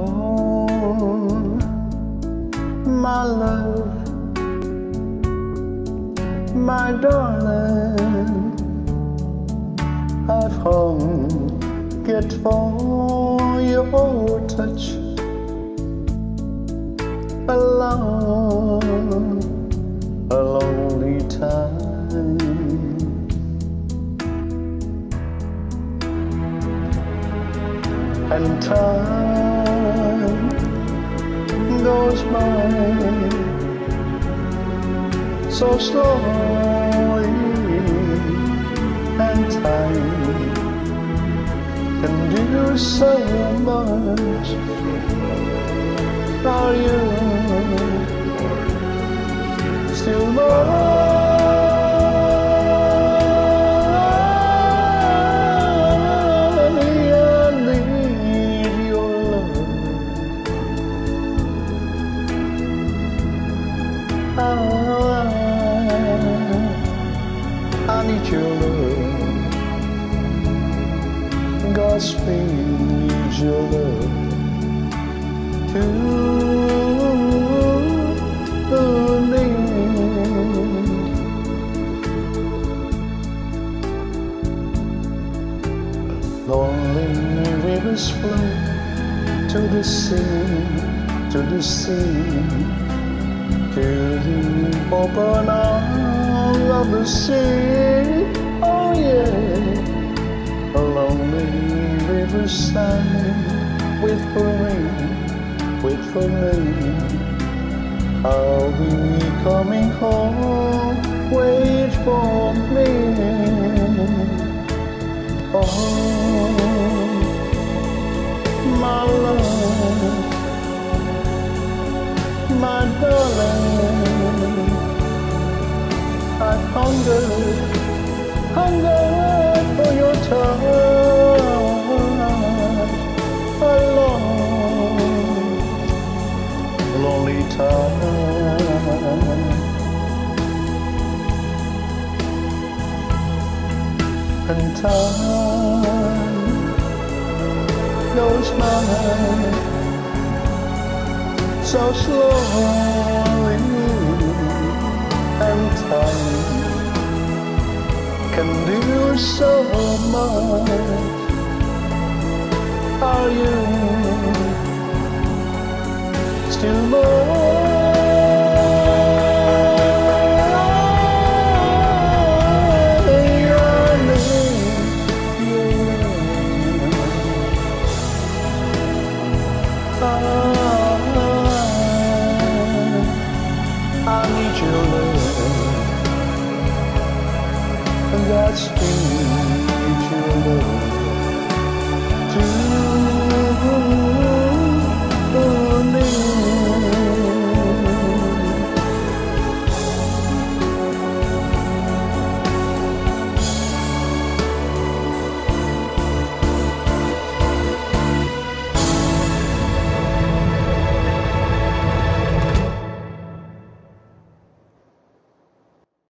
Oh, my love, my darling, I've hungered for your touch a lonely time. And time goes by so slowly, and time can do so much. Are you still mine? I need your love, Godspeed your love to me. Lonely rivers flow to the sea, to the sea, to the open arms of the sea. Oh yeah, a lonely riverside, wait for rain, wait for rain. I'll be coming home, wait for me. Oh, my love, my darling, I've hungered for your touch, a lonely time. And time goes by so slowly, and time can do so much. Are you still mine? I need your love, and Godspeed your love.